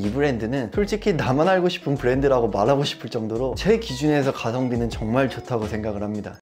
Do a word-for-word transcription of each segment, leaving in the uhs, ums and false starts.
이 브랜드는 솔직히 나만 알고 싶은 브랜드라고 말하고 싶을 정도로 제 기준에서 가성비는 정말 좋다고 생각을 합니다.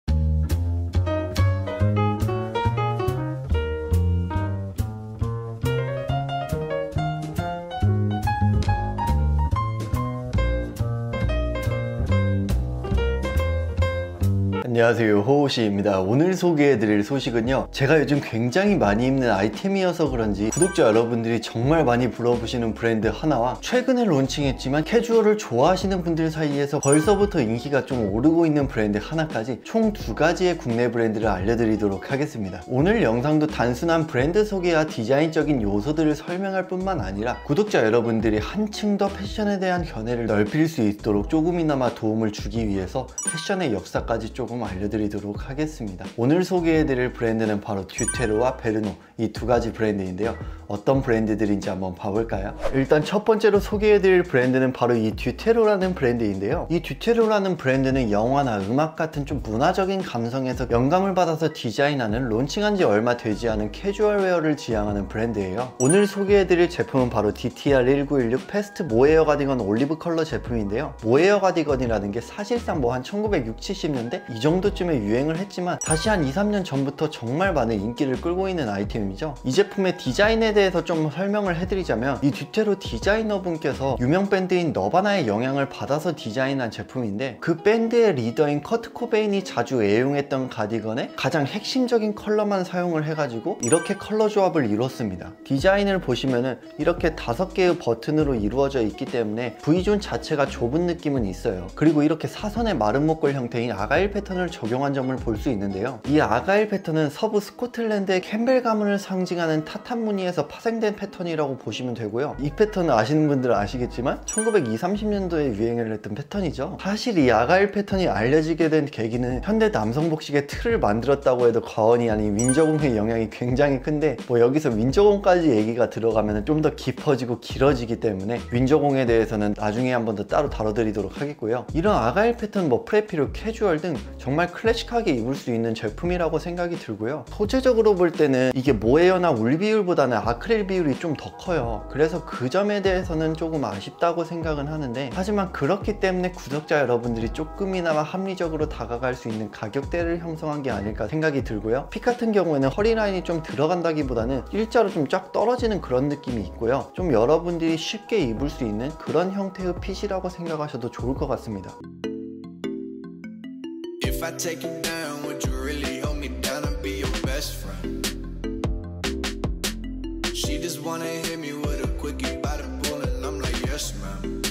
안녕하세요, 호호씨입니다. 오늘 소개해드릴 소식은요, 제가 요즘 굉장히 많이 입는 아이템이어서 그런지 구독자 여러분들이 정말 많이 불러보시는 브랜드 하나와 최근에 론칭했지만 캐주얼을 좋아하시는 분들 사이에서 벌써부터 인기가 좀 오르고 있는 브랜드 하나까지 총 두 가지의 국내 브랜드를 알려드리도록 하겠습니다. 오늘 영상도 단순한 브랜드 소개와 디자인적인 요소들을 설명할 뿐만 아니라 구독자 여러분들이 한층 더 패션에 대한 견해를 넓힐 수 있도록 조금이나마 도움을 주기 위해서 패션의 역사까지 조금 알려드리도록 하겠습니다. 오늘 소개해드릴 브랜드는 바로 듀테르와 베르노, 이 두 가지 브랜드인데요. 어떤 브랜드들인지 한번 봐볼까요? 일단 첫 번째로 소개해드릴 브랜드는 바로 이 듀테르라는 브랜드인데요. 이 듀테르라는 브랜드는 영화나 음악 같은 좀 문화적인 감성에서 영감을 받아서 디자인하는 론칭한 지 얼마 되지 않은 캐주얼 웨어를 지향하는 브랜드예요. 오늘 소개해드릴 제품은 바로 디티알 천구백십육 패스트 모헤어 가디건 올리브 컬러 제품인데요. 모헤어 가디건이라는 게 사실상 뭐 한 천구백육십, 칠십 년대 이 정도쯤에 유행을 했지만 다시 한 이, 삼 년 전부터 정말 많은 인기를 끌고 있는 아이템이죠. 이 제품의 디자인에 대해서 좀 설명을 해드리자면, 이 듀테르 디자이너분께서 유명 밴드인 너바나의 영향을 받아서 디자인한 제품인데, 그 밴드의 리더인 커트 코베인이 자주 애용했던 가디건의 가장 핵심적인 컬러만 사용을 해가지고 이렇게 컬러 조합을 이뤘습니다. 디자인을 보시면은 이렇게 다섯 개의 버튼으로 이루어져 있기 때문에 V존 자체가 좁은 느낌은 있어요. 그리고 이렇게 사선의 마른 목골 형태인 아가일 패턴을 적용한 점을 볼 수 있는데요. 이 아가일 패턴은 서부 스코틀랜드의 캠벨 가문을 상징하는 타탄 무늬에서 파생된 패턴이라고 보시면 되고요. 이 패턴을 아시는 분들은 아시겠지만 천구백이십, 삼십 년도에 유행을 했던 패턴이죠. 사실 이 아가일 패턴이 알려지게 된 계기는 현대 남성 복식의 틀을 만들었다고 해도 과언이 아닌 윈저공의 영향이 굉장히 큰데, 뭐 여기서 윈저공까지 얘기가 들어가면 좀 더 깊어지고 길어지기 때문에 윈저공에 대해서는 나중에 한 번 더 따로 다뤄드리도록 하겠고요. 이런 아가일 패턴, 뭐 프레피로, 캐주얼 등 정말 클래식하게 입을 수 있는 제품이라고 생각이 들고요. 소재적으로 볼 때는 이게 모헤어나 울 비율보다는 아크릴 비율이 좀 더 커요. 그래서 그 점에 대해서는 조금 아쉽다고 생각은 하는데, 하지만 그렇기 때문에 구독자 여러분들이 조금이나마 합리적으로 다가갈 수 있는 가격대를 형성한 게 아닐까 생각이 들고요. 핏 같은 경우에는 허리 라인이 좀 들어간다기보다는 일자로 좀 쫙 떨어지는 그런 느낌이 있고요. 좀 여러분들이 쉽게 입을 수 있는 그런 형태의 핏이라고 생각하셔도 좋을 것 같습니다. If I take you down, would you really hold me down and be your best friend? She just wanna hit me with a quickie by the pool and I'm like, yes ma'am.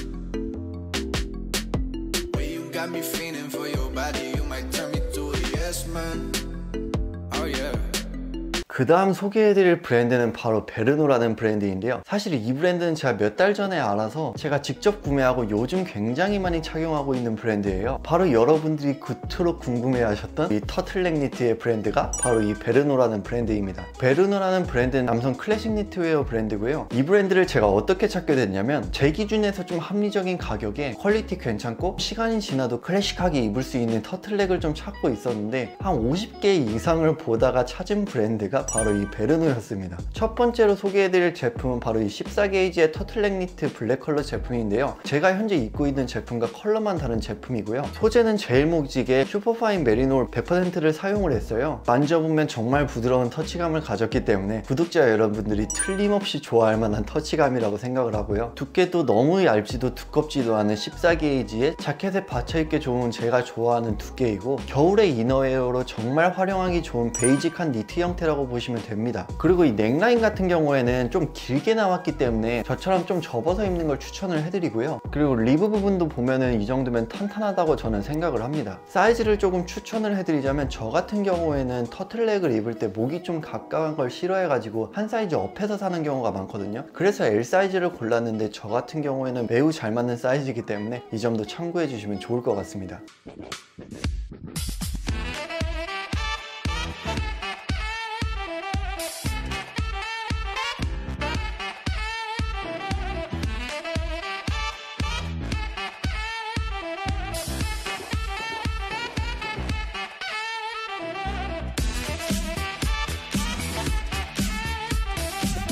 Well, you got me feeling for your body, you might turn me to a yes man. Oh yeah. 그 다음 소개해드릴 브랜드는 바로 베르노라는 브랜드인데요. 사실 이 브랜드는 제가 몇 달 전에 알아서 제가 직접 구매하고 요즘 굉장히 많이 착용하고 있는 브랜드예요. 바로 여러분들이 그토록 궁금해하셨던 이 터틀넥 니트의 브랜드가 바로 이 베르노라는 브랜드입니다. 베르노라는 브랜드는 남성 클래식 니트웨어 브랜드고요. 이 브랜드를 제가 어떻게 찾게 됐냐면, 제 기준에서 좀 합리적인 가격에 퀄리티 괜찮고 시간이 지나도 클래식하게 입을 수 있는 터틀넥을 좀 찾고 있었는데, 한 오십 개 이상을 보다가 찾은 브랜드가 바로 이 베르노였습니다. 첫 번째로 소개해드릴 제품은 바로 이 십사 게이지의 터틀넥 니트 블랙 컬러 제품인데요. 제가 현재 입고 있는 제품과 컬러만 다른 제품이고요. 소재는 제일 묵직의 슈퍼파인 메리노 백 퍼센트를 사용을 했어요. 만져보면 정말 부드러운 터치감을 가졌기 때문에 구독자 여러분들이 틀림없이 좋아할 만한 터치감이라고 생각을 하고요. 두께도 너무 얇지도 두껍지도 않은 십사 게이지의 자켓에 받쳐입기 좋은 제가 좋아하는 두께이고, 겨울의 이너웨어로 정말 활용하기 좋은 베이직한 니트 형태라고 보시면 됩니다. 그리고 이 넥라인 같은 경우에는 좀 길게 나왔기 때문에 저처럼 좀 접어서 입는 걸 추천을 해드리고요. 그리고 리브 부분도 보면은 이 정도면 탄탄하다고 저는 생각을 합니다. 사이즈를 조금 추천을 해드리자면, 저 같은 경우에는 터틀넥을 입을 때 목이 좀 가까운 걸 싫어해가지고 한 사이즈 업해서 사는 경우가 많거든요. 그래서 엘 사이즈를 골랐는데, 저 같은 경우에는 매우 잘 맞는 사이즈이기 때문에 이 점도 참고해 주시면 좋을 것 같습니다.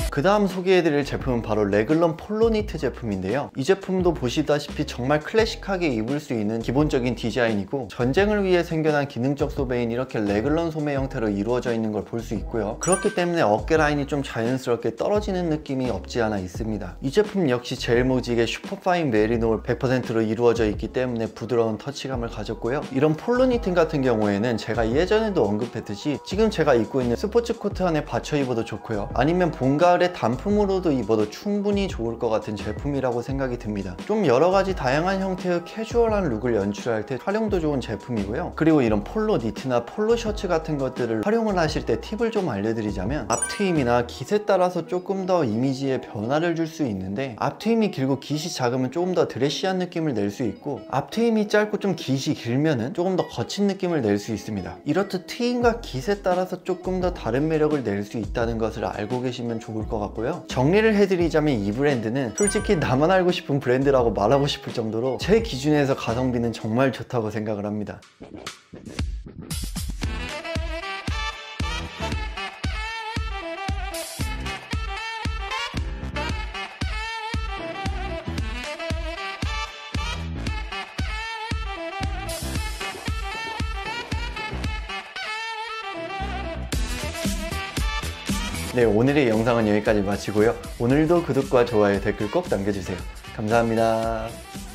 그 다음 소개해드릴 제품은 바로 레글런 폴로 니트 제품인데요. 이 제품도 보시다시피 정말 클래식하게 입을 수 있는 기본적인 디자인이고, 전쟁을 위해 생겨난 기능적 소매인 이렇게 레글런 소매 형태로 이루어져 있는 걸 볼 수 있고요. 그렇기 때문에 어깨 라인이 좀 자연스럽게 떨어지는 느낌이 없지 않아 있습니다. 이 제품 역시 젤모직의 슈퍼파인 메리노올 백 퍼센트로 이루어져 있기 때문에 부드러운 터치감을 가졌고요. 이런 폴로 니트 같은 경우에는 제가 예전에도 언급했듯이 지금 제가 입고 있는 스포츠 코트 안에 받쳐 입어도 좋고요, 아니면 봄, 가을에 단품으로도 입어도 충분히 좋을 것 같은 제품이라고 생각이 듭니다. 좀 여러가지 다양한 형태의 캐주얼한 룩을 연출할 때 활용도 좋은 제품이고요. 그리고 이런 폴로 니트나 폴로 셔츠 같은 것들을 활용을 하실 때 팁을 좀 알려드리자면, 앞트임이나 깃에 따라서 조금 더 이미지에 변화를 줄 수 있는데, 앞트임이 길고 깃이 작으면 조금 더 드레시한 느낌을 낼 수 있고, 앞트임이 짧고 좀 깃이 길면은 조금 더 거친 느낌을 낼 수 있습니다. 이렇듯 트임과 깃에 따라서 조금 더 다른 매력을 낼 수 있다는 것을 알고 계시면 좋을 것 같고요. 정리를 해드리자면 이 브랜드는 솔직히 나만 알고 싶은 브랜드라고 말하고 싶을 정도로 제 기준에서 가성비는 정말 좋다고 생각을 합니다. 네, 오늘의 영상은 여기까지 마치고요. 오늘도 구독과 좋아요, 댓글 꼭 남겨주세요. 감사합니다.